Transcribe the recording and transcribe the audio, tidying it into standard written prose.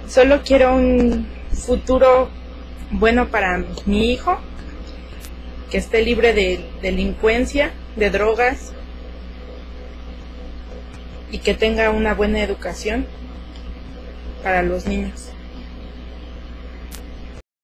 Solo quiero un futuro bueno para mi hijo, que esté libre de delincuencia, de drogas, y que tenga una buena educación para los niños.